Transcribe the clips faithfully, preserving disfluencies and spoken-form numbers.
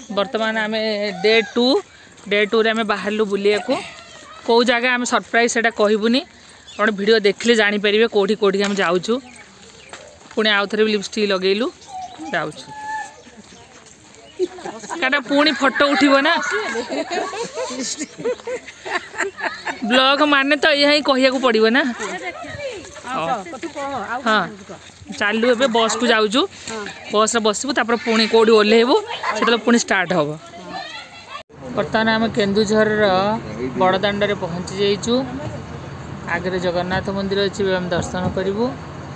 बर्तमान आम day to day to रे आम बाहर बुलिया को कौ जगह आम सरप्राइज से कहबूनी आप वीडियो देखले जानीपर कौटी कौटी आम जाऊँ पुणी आउ थे लिपस्टिक लगेलु जाऊँ क्या पुणी फोटो उठिबो ना ब्लॉग माने तो यही कहिया को पड़ो ना हाँ चलू ए बस को जाऊँ बस बसबू तापर पुणी कौटी ओह्लैबू से पुणी स्टार्ट हम बर्तमान आम केन्दुझर बड़दाण्ड पहुँची जाइचु आगे जगन्नाथ मंदिर अच्छी आम दर्शन करूँ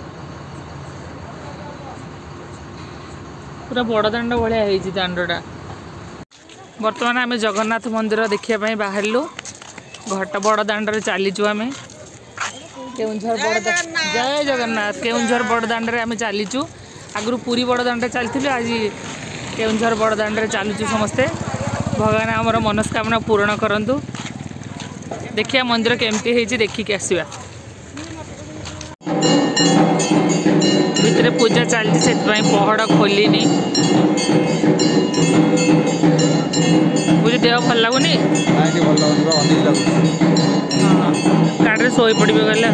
पूरा बड़दाण्ड भाया दाण्डटा बर्तमान आम जगन्नाथ मंदिर देखापी बाहरलु घट बड़दाण्ड चलीचु आम केउंझर बड़ जय जगन्नाथ केउंझर बड़दाण्ड आम चलीचु आगु पुरी बड़दाण्ड चलती आज केउंझर बड़दाण्ड चलुचु समस्ते भगवान आमर मनस्कामना पूर्ण करंतु देखिया मंदिर केमती है देखिक आसवा भितर पूजा चलती से पहड़ खोलनी बुझे देह भल लगुनि गाड़ी शो पड़े गले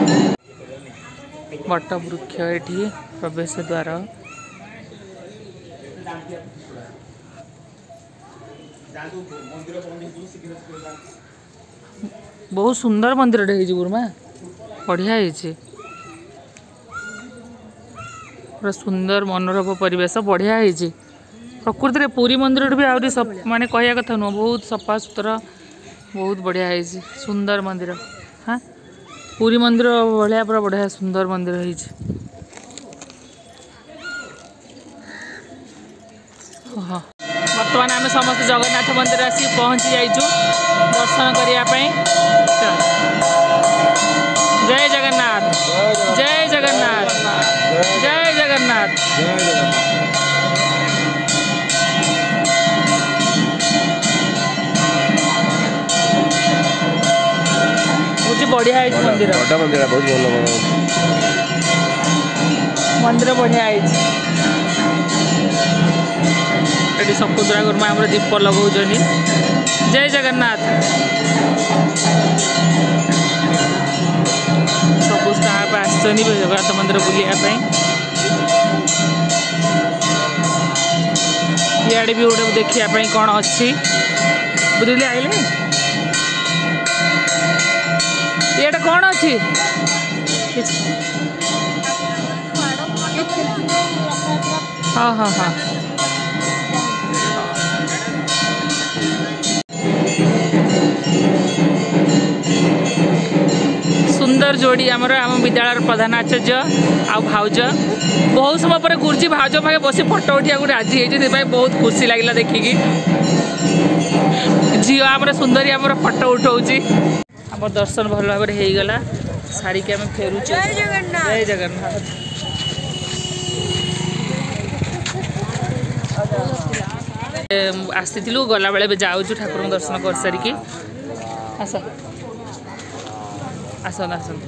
बट वृक्ष ये प्रवेश द्वार बहुत सुंदर मंदिर गुरुमा बढ़िया है पूरा सुंदर मनोरम परिवेश बढ़िया है प्रकृति में पुरी मंदिर भी आहरी माने कहया कथा नुह बहुत सफा सुतरा बहुत बढ़िया है सुंदर मंदिर हाँ पुरी मंदिर भाया पूरा बढ़िया सुंदर मंदिर है हाँ बर्तमान आम समस्त जगन्नाथ मंदिर आसी पहुँची जाइचु दर्शन करने जय जगन्नाथ जय जगन्नाथ जय जगन्नाथ मुझे बढ़िया है मंदिर मंदिर बहुत भल मंदिर बढ़िया है सपुद्रा गुरुमा आम दीप लगौं जय जगन्नाथ सब स्टाफ आसनी जगन्नाथ मंदिर बुलायापी इे भी गोटे देखापी कौन अच्छी बुझे आइले ये कौन अच्छी हाँ हाँ हाँ सुंदर जोड़ी आमर आम विद्यालय प्रधान आचार्य आ भाउज बहुत समय पर गुरुजी भाउज पाखे बस फोटो उठा राजी है बहुत खुशी लगे देखिकी झील आम सुंदरी आम फोटो उठाऊँगी आम दर्शन भल भाव हो गला साड़ी के आम फेरुच जय जगन्नाथ जय जगन्नाथ आसीलु गला बेले जाऊँ ठाकुर दर्शन कर सारिकी आस आसन आसन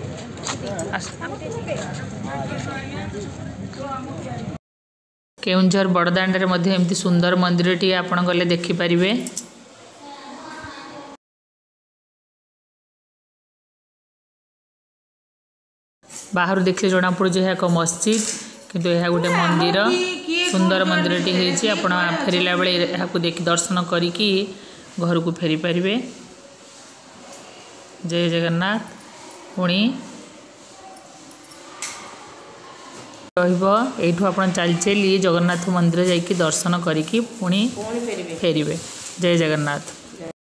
केउंझर बड़दाण्ड एमती सुंदर मंदिर टी आपण गले देखिपारे बाहर देखले जना पड़े जो एक मस्जिद किंतु यह गोटे मंदिर सुंदर मंदिर टी है आप फेरला बेले यहाँ देख दर्शन करिकी घर को फेरी पारे जय जगन्नाथ पुणी रही आप चल चली जगन्नाथ मंदिर जाकि दर्शन करिकी पुणी फेरिबे जय जगन्नाथ।